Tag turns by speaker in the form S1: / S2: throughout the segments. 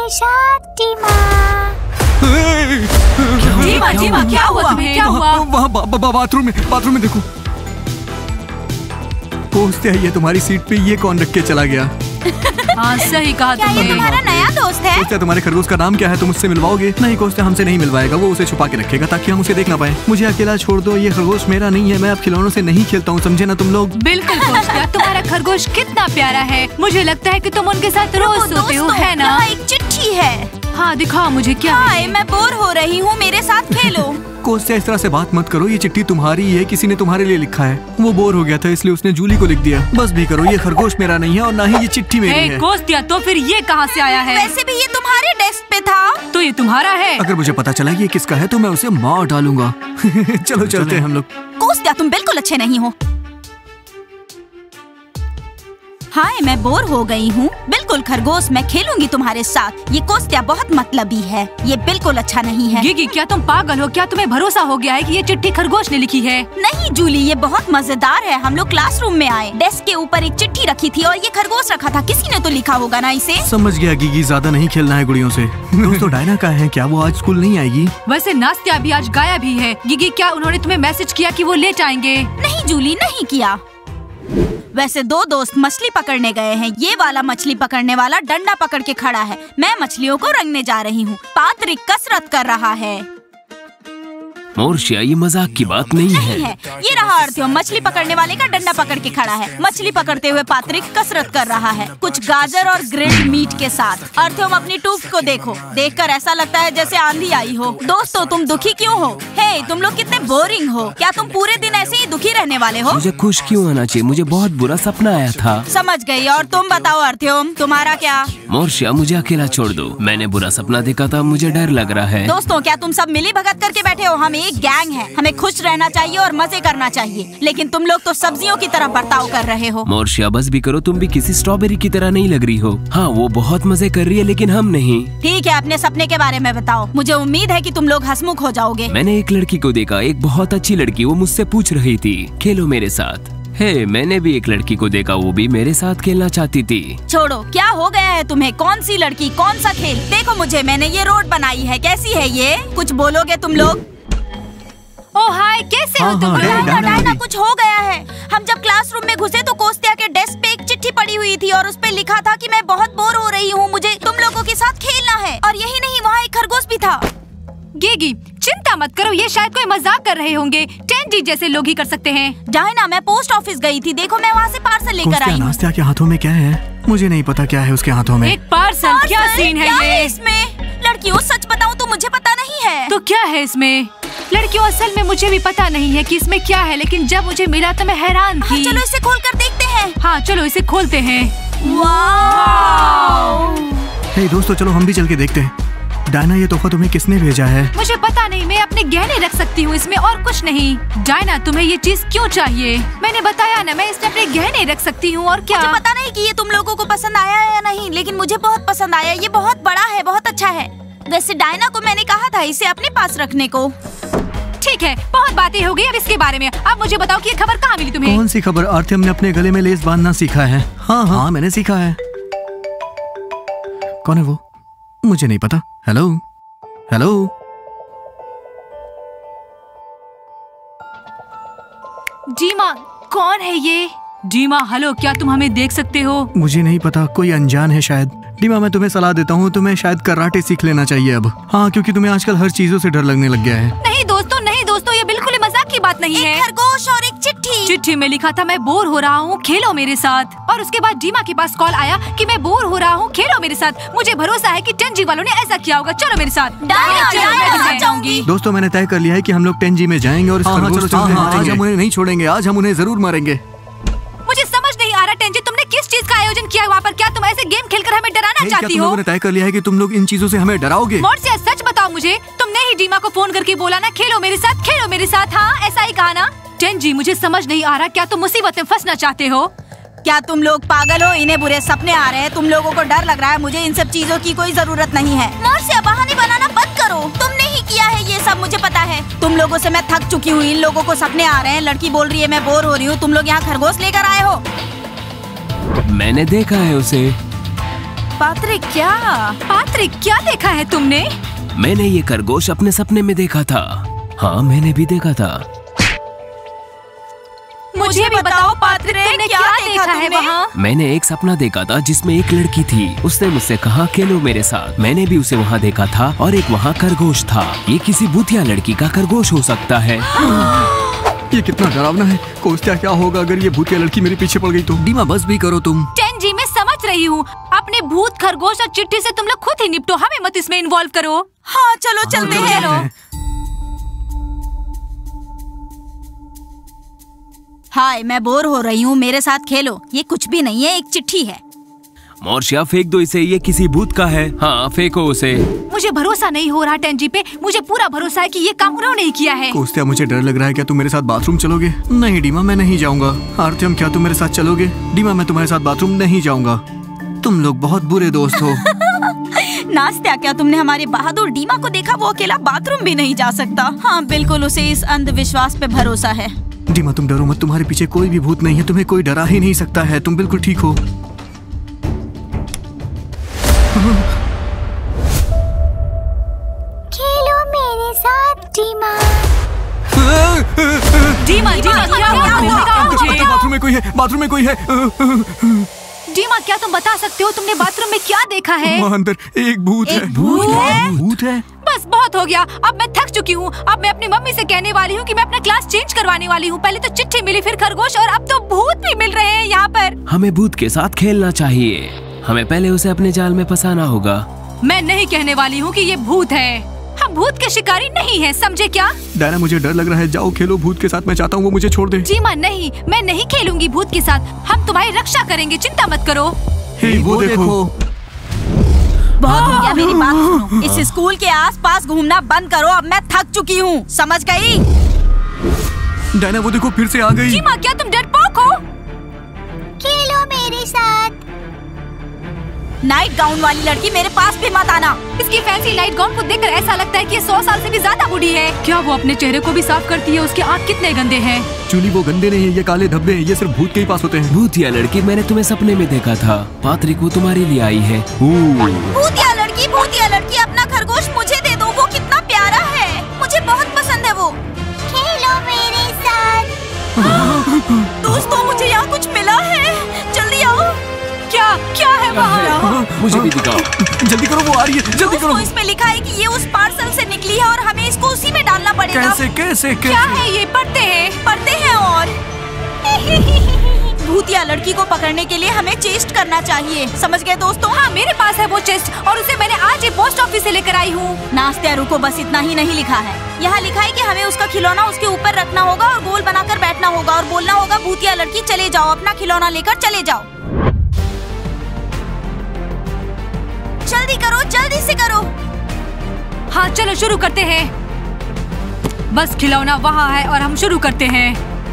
S1: मेरे साथ डीमा।
S2: डीमा क्या हुआ तुम्हें? क्या हुआ?
S3: वहाँ बाथरूम में देखो। कोस्तिया, ये तुम्हारी सीट पे ये कौन रख के चला गया?
S2: हाँ सही कहा तुमने।
S1: ये तुम्हारा नया दोस्त है?
S3: कोस्तिया, तुम्हारे खरगोश का नाम क्या है? तुम उससे मिलवाओगे? नहीं कोस्तिया, हमसे नहीं मिलवाएगा। वो उसे छुपा के रखेगा ताकि हम उसे देख ना पाए। मुझे अकेला छोड़ दो, ये खरगोश मेरा नहीं है। मैं अब खिलौनों से नहीं खेलता हूँ, समझे ना तुम लोग?
S2: बिल्कुल कोस्तिया, तुम्हारा खरगोश कितना प्यारा है। मुझे लगता है कि तुम उनके साथ रोज सोते हो, है ना?
S1: यहाँ एक चिट्ठी है।
S2: हाँ दिखाओ मुझे क्या है।
S1: हाय, मैं बोर हो रही हूँ, मेरे साथ खेलो।
S3: कोस्तिया, इस तरह से बात मत करो। ये चिट्ठी तुम्हारी है, किसी ने तुम्हारे लिए लिखा है। वो बोर हो गया था इसलिए उसने जूली को लिख दिया। बस भी करो, ये खरगोश मेरा नहीं है और ना ही ये चिट्ठी मेरी है।
S2: कोस्तिया, तो फिर ये कहाँ से आया है?
S1: वैसे भी ये तुम्हारे डेस्क पे था।
S2: तो ये तुम्हारा है?
S3: अगर मुझे पता चला ये किसका है तो मैं उसे मार डालूंगा। चलो चलते हैं हम लोग।
S1: कोस्तिया, तुम बिल्कुल अच्छे नहीं हो। हाय, मैं बोर हो गई हूँ। बिल्कुल खरगोश, मैं खेलूंगी तुम्हारे साथ। ये कोस्तिया बहुत मतलबी है, ये बिल्कुल अच्छा नहीं है।
S2: गिगी, क्या तुम पागल हो? क्या तुम्हें भरोसा हो गया है कि ये चिट्ठी खरगोश ने लिखी है?
S1: नहीं जूली, ये बहुत मजेदार है। हम लोग क्लासरूम में आए, डेस्क के ऊपर एक चिट्ठी रखी थी और ये खरगोश रखा था। किसी ने तो लिखा होगा ना इसे।
S3: समझ गया गिगी, ज्यादा नहीं खेलना है गुड़ियों से। दोस्तों, डायना कहाँ है? क्या वो आज स्कूल नहीं आएगी?
S2: वैसे नास्तिया भी आज गायब ही है। गिगी, क्या उन्होंने तुम्हें मैसेज किया कि वो लेट आएंगे?
S1: नहीं जूली, नहीं किया। वैसे दो दोस्त मछली पकड़ने गए हैं। ये वाला मछली पकड़ने वाला डंडा पकड़ के खड़ा है। मैं मछलियों को रंगने जा रही हूँ। पात्रिक कसरत कर रहा है।
S4: मोर्शिया, ये मजाक की बात नहीं है।
S1: ये रहा अर्थ्योम, मछली पकड़ने वाले का डंडा पकड़ के खड़ा है। मछली पकड़ते हुए पात्रिक कसरत कर रहा है, कुछ गाजर और ग्रिल्ड मीट के साथ। अर्थ्योम, अपनी टूफ को देखो। देखकर ऐसा लगता है जैसे आंधी आई हो। दोस्तों, तुम दुखी क्यों हो? हे, तुम लोग कितने बोरिंग हो। क्या तुम पूरे दिन ऐसे ही दुखी रहने वाले हो?
S4: मुझे खुश क्यों होना चाहिए? मुझे बहुत बुरा सपना आया था।
S1: समझ गई। और तुम बताओ अर्थ्योम, तुम्हारा क्या?
S4: मोर्शिया, मुझे अकेला छोड़ दो। मैंने बुरा सपना देखा था, मुझे डर लग रहा है।
S1: दोस्तों, क्या तुम सब मिली भगत करके बैठे हो? हम एक गैंग है, हमें खुश रहना चाहिए और मजे करना चाहिए। लेकिन तुम लोग तो सब्जियों की तरह बर्ताव कर रहे हो।
S4: मोर्शिया, बस भी करो, तुम भी किसी स्ट्रॉबेरी की तरह नहीं लग रही हो। हाँ, वो बहुत मजे कर रही है लेकिन हम नहीं।
S1: ठीक है, अपने सपने के बारे में बताओ। मुझे उम्मीद है कि तुम लोग हंसमुख हो जाओगे।
S4: मैंने एक लड़की को देखा, एक बहुत अच्छी लड़की। वो मुझसे पूछ रही थी, खेलो मेरे साथ। हे, मैंने भी एक लड़की को देखा, वो भी मेरे साथ खेलना चाहती थी।
S1: छोड़ो, क्या हो गया है तुम्हें? कौन सी लड़की, कौन सा खेल? देखो मुझे, मैंने ये रोड बनाई है। कैसी है ये? कुछ बोलोगे तुम लोग?
S2: ओ हाय, कैसे हो तुम?
S1: डायना, कुछ हो गया है। हम जब क्लासरूम में घुसे तो कोस्तिया के डेस्क पे एक चिट्ठी पड़ी हुई थी और उस पे लिखा था कि मैं बहुत बोर हो रही हूँ, मुझे तुम लोगों के साथ खेलना है। और यही नहीं, वहाँ एक खरगोश भी था।
S2: गिगी, चिंता मत करो, ये शायद कोई मजाक कर रहे होंगे। टेंजी जैसे लोग ही कर सकते हैं।
S1: डायना, मैं पोस्ट ऑफिस गई थी। देखो, मैं वहाँ से पार्सल लेकर आई हूँ।
S3: नास्तिया के हाथों में क्या है? मुझे नहीं पता क्या है उसके हाथों में।
S2: एक पार्सल? क्या सीन है ये?
S1: इसमें लड़कियों, सच बताऊँ तो मुझे पता नहीं है।
S2: तो क्या है इसमें? लड़कियों, असल में मुझे भी पता नहीं है कि इसमें क्या है, लेकिन जब मुझे मिला तो मैं हैरान थी।
S1: हाँ, चलो इसे खोल कर देखते हैं।
S2: हाँ चलो इसे खोलते हैं।
S1: वाव!
S3: हे दोस्तों, चलो हम भी चल के देखते हैं। डायना, ये तोहफा तुम्हें किसने भेजा है?
S2: मुझे पता नहीं, मैं अपने गहने रख सकती हूँ इसमें और कुछ नहीं। डायना, तुम्हें ये चीज क्यों चाहिए? मैंने बताया ना, मैं इसमें अपने गहने रख सकती हूँ और क्या।
S1: मुझे पता नहीं कि ये तुम लोगों को पसंद आया है या नहीं, लेकिन मुझे बहुत पसंद आया। ये बहुत बड़ा है, बहुत अच्छा है। वैसे डायना को मैंने कहा था इसे अपने पास रखने को।
S2: ठीक है, बहुत बातें हो गई अब इसके बारे में। अब मुझे बताओ कि ये खबर कहाँ मिली तुम्हें?
S3: कौन सी खबर? अर्थ्यम ने अपने गले में लेस बांधना सीखा है। हाँ, मैंने सीखा है। कौन है वो? मुझे नहीं पता। Hello hello.
S2: डीमा, कौन है ये? डीमा, हेलो, क्या तुम हमें देख सकते हो?
S3: मुझे नहीं पता, कोई अनजान है शायद। डीमा, मैं तुम्हें सलाह देता हूँ, तुम्हें शायद कराटे सीख लेना चाहिए अब। हाँ, क्योंकि तुम्हें आजकल हर चीजों से डर लगने लग गया है।
S2: नहीं दोस्तों, ये बिल्कुल मजाक की बात नहीं है।
S1: एक खरगोश और एक चिट्ठी।
S2: चिट्ठी में लिखा था मैं बोर हो रहा हूँ, खेलो मेरे साथ। और उसके बाद डीमा के पास कॉल आया कि मैं बोर हो रहा हूँ, खेलो मेरे साथ। मुझे भरोसा है कि टेंजी वालों ने ऐसा किया होगा। चलो मेरे साथ।
S1: डायना, जाऊंगी।
S3: दोस्तों, मैंने तय कर लिया है कि हम लोग टेंजी में जाएंगे और आज हम उन्हें नहीं छोड़ेंगे। आज हम उन्हें जरूर मारेंगे।
S2: मुझे समझ नहीं आ रहा टेंजी, तुमने किस चीज का आयोजन किया वहाँ पर? क्या तुम ऐसे गेम खेलकर हमें डराना चाहती हो?
S3: तुम लोगों ने तय कर लिया है कि तुम लोग इन चीजों से हमें डराओगे?
S2: मोर्शिया, सच बताओ मुझे, तुमने ही डीमा को फोन करके बोला ना खेलो मेरे साथ, खेलो मेरे साथ? हाँ, ऐसा ही कहा ना? टेंजी, मुझे समझ नहीं आ रहा, क्या तुम मुसीबत में फंसना चाहते हो?
S1: क्या तुम लोग पागल हो? इन्हें बुरे सपने आ रहे हैं, तुम लोगों को डर लग रहा है। मुझे इन सब चीजों की कोई जरूरत नहीं है। मोर्शिया, बहाने बनाना बंद करो। तुमने ही किया है ये सब, मुझे पता है। तुम लोगों से मैं थक चुकी हूँ। इन लोगों को सपने आ रहे हैं, लड़की बोल रही है मैं बोर हो रही हूँ। तुम लोग यहाँ खरगोश लेकर आए हो।
S4: मैंने देखा है उसे।
S1: पात्रिक क्या?
S2: पात्रिक क्या देखा है तुमने?
S4: मैंने ये खरगोश अपने सपने में देखा था। हाँ, मैंने भी देखा था।
S2: मुझे भी बताओ पात्रिक, तुमने क्या देखा है वहाँ?
S4: मैंने एक सपना देखा था जिसमें एक लड़की थी। उसने मुझसे कहा खेलो मेरे साथ। मैंने भी उसे वहाँ देखा था और एक वहाँ खरगोश था। ये किसी भूतिया लड़की का खरगोश हो सकता है।
S3: ये कितना डरावना है। कोस्टा, क्या होगा अगर ये भूतिया लड़की मेरे पीछे पड़ गई तो? डीमा, बस भी करो तुम।
S2: टेंजी, मैं समझ रही हूँ। अपने भूत, खरगोश और चिट्ठी से तुम लोग खुद ही निपटो, हमें मत इसमें इन्वॉल्व करो।
S1: हाँ चलो चलते हैं। हाय, मैं बोर हो रही हूँ, मेरे साथ खेलो। ये कुछ भी नहीं है, एक चिट्ठी है।
S4: मोर्शिया, फेंक दो इसे, ये किसी भूत का है। हाँ, फेंको उसे।
S2: मुझे भरोसा नहीं हो रहा टेंजी पे। मुझे पूरा भरोसा है कि ये काम उन्होंने ही किया है।
S3: कोस्टा, मुझे डर लग रहा है। क्या तुम मेरे साथ बाथरूम चलोगे? नहीं डीमा, मैं नहीं जाऊंगा। आर्त्यम, क्या तुम मेरे साथ चलोगे? डीमा, मैं तुम्हारे साथ बाथरूम नहीं जाऊंगा। तुम लोग बहुत बुरे दोस्त हो।
S1: नास्त्या, क्या तुमने हमारे बहादुर डीमा को देखा? वो अकेला बाथरूम भी नहीं जा सकता। हाँ बिल्कुल, उसे इस अंधविश्वास पे भरोसा है।
S3: डीमा, तुम डरो मत, तुम्हारे पीछे कोई भी भूत नहीं है। तुम्हें कोई डरा ही नहीं सकता है। तुम बिल्कुल ठीक हो।
S5: खेलो मेरे साथ डीमा।
S2: डीमा, क्या हुआ?
S3: बाथरूम में कोई है, बाथरूम में कोई है।
S2: डीमा, क्या तुम बता सकते हो तुमने बाथरूम में क्या देखा है?
S3: वहाँ अंदर एक भूत है।
S2: भूत है?
S3: भूत है?
S2: बस बहुत हो गया। अब मैं थक चुकी हूँ। अब मैं अपनी मम्मी से कहने वाली हूँ कि मैं अपना क्लास चेंज करवाने वाली हूँ। पहले तो चिट्ठी मिली, फिर खरगोश, और अब तो भूत भी मिल रहे हैं यहाँ पर।
S4: हमें भूत के साथ खेलना चाहिए। हमें पहले उसे अपने जाल में फंसाना होगा।
S2: मैं नहीं कहने वाली हूँ कि ये भूत है। हम भूत के शिकारी नहीं हैं, समझे क्या?
S3: डायना, मुझे डर लग रहा है। जाओ खेलो भूत के साथ। मैं चाहता हूँ वो मुझे छोड़ दे।
S2: जीमा, नहीं, मैं नहीं खेलूंगी भूत के साथ। हम तुम्हारी रक्षा करेंगे, चिंता मत करो।
S3: हे, वो देखो।
S1: बहुत हो गया, मेरी बात सुनो। इस स्कूल के आसपास घूमना बंद करो। अब मैं थक चुकी हूँ, समझ गई?
S3: डायना, वो देखो फिर से आ गई।
S2: जीमा, क्या तुम डरपोक हो?
S5: खेलो मेरे साथ।
S1: नाइट गाउन वाली लड़की, मेरे पास भी मत आना।
S2: इसकी फैंसी नाइट गाउन को देखकर ऐसा लगता है कि ये 100 साल से भी ज्यादा बूढ़ी है। क्या वो अपने चेहरे को भी साफ करती है? उसके आँख कितने गंदे हैं।
S3: चूली, वो गंदे नहीं है, ये काले धब्बे हैं। ये सिर्फ भूत के ही पास होते हैं।
S4: भूतिया लड़की, मैंने तुम्हें सपने में देखा था। पात्रिक, वो तुम्हारे लिए आई है।
S1: भूतिया लड़की, अपना खरगोश मुझे दे दो। वो कितना प्यारा है, मुझे बहुत पसंद है वो।
S5: खेलो मेरे साथ।
S1: दोस्तों, मुझे यहाँ कुछ मिला है, जल्दी आओ। क्या है वहाँ?
S4: मुझे भी दिखाओ।
S3: जल्दी करो, वो आ रही है, जल्दी करो।
S1: दोस्तों, इसमें लिखा है कि ये उस पार्सल से निकली है और हमें इसको उसी में डालना पड़ेगा।
S3: कैसे कैसे
S2: क्या है ये? पढ़ते हैं
S1: और भूतिया लड़की को पकड़ने के लिए हमें चेस्ट करना चाहिए, समझ गए दोस्तों?
S2: हाँ, मेरे पास है वो चेस्ट और उसे मैंने आज ही पोस्ट ऑफिस से लेकर आई हूँ।
S1: नास्त्या, रुको, बस इतना ही नहीं लिखा है। यहाँ लिखा है कि हमें उसका खिलौना उसके ऊपर रखना होगा और गोल बनाकर बैठना होगा और बोलना होगा, भूतिया लड़की चले जाओ, अपना खिलौना लेकर चले जाओ। जल्दी करो, जल्दी से करो।
S2: हाँ चलो शुरू करते हैं। बस खिलौना वहाँ है और हम शुरू करते हैं।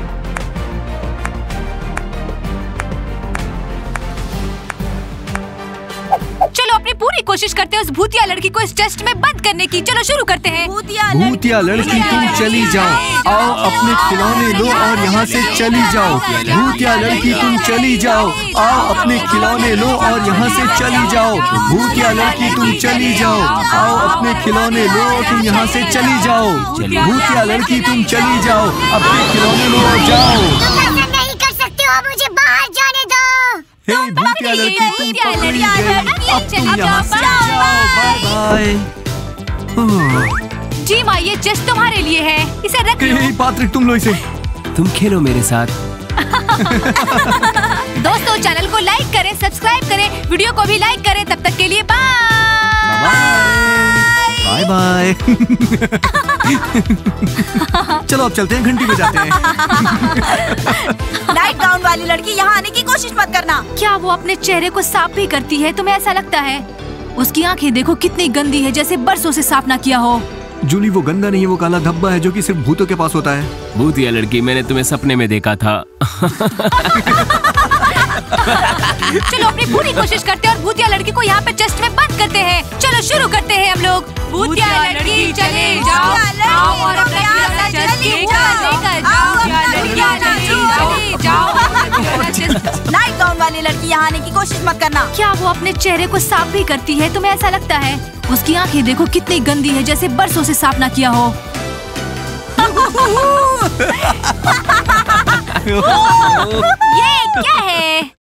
S2: चलो अपनी पूरी कोशिश करते हैं उस भूतिया लड़की को इस टेस्ट में बंद करने की। चलो शुरू करते हैं।
S3: भूतिया लड़की, तुम चली जाओ। आओ अपने खिलौने लो और यहाँ से चली जाओ। भूतिया लड़की, तुम चली जाओ। आओ अपने खिलौने लो और यहाँ से चली जाओ। भूतिया लड़की, तुम चली जाओ। आओ अपने खिलौने लो, तुम यहाँ से चली जाओ। भूतिया लड़की, तुम चली जाओ। अपने खिलौने लो और जाओ।
S5: तुम ऐसा नहीं कर सकते हो, मुझे बाहर जाने दो।
S3: हे भूतिया लड़की, तुम पकड़ी गई। अब तुम यहाँ से जाओ। Bye bye.
S2: जी माँ, ये चेस्ट तुम्हारे लिए है, इसे रख लो।
S3: हे पात्रिक, तुम लो इसे।
S4: तुम खेलो मेरे साथ।
S2: दोस्तों, चैनल को लाइक करें, सब्सक्राइब करें, वीडियो को भी लाइक करें। तब तक के लिए
S3: बाय बाय। चलो अब चलते हैं, घंटी बजाते हैं।
S1: नाइट गाउन वाली लड़की, यहाँ आने की कोशिश मत करना।
S2: क्या वो अपने चेहरे को साफ भी करती है? तुम्हें ऐसा लगता है? उसकी आंखें देखो कितनी गंदी है, जैसे बरसों से साफ ना किया हो।
S3: जूली, वो गंदा नहीं है, वो काला धब्बा है जो कि सिर्फ भूतों के पास होता है।
S4: भूतिया लड़की, मैंने तुम्हें सपने में देखा था।
S2: चलो अपनी पूरी कोशिश करते हैं और भूतिया लड़की को यहाँ पे चेस्ट में बंद करते हैं। चलो शुरू करते हैं हम लोग। भूतिया लड़की चले जाओ, आओ और अपना खिलौना चेस्ट के अंदर लेकर जाओ। भूतिया लड़की चले जाओ।
S1: नाइट गाउन वाली लड़की, यहाँ आने की कोशिश मत करना।
S2: क्या वो अपने चेहरे को साफ भी करती है? तुम्हें ऐसा लगता है? उसकी आंखें देखो कितनी गंदी है, जैसे बरसों से साफ ना किया हो। ये क्या है?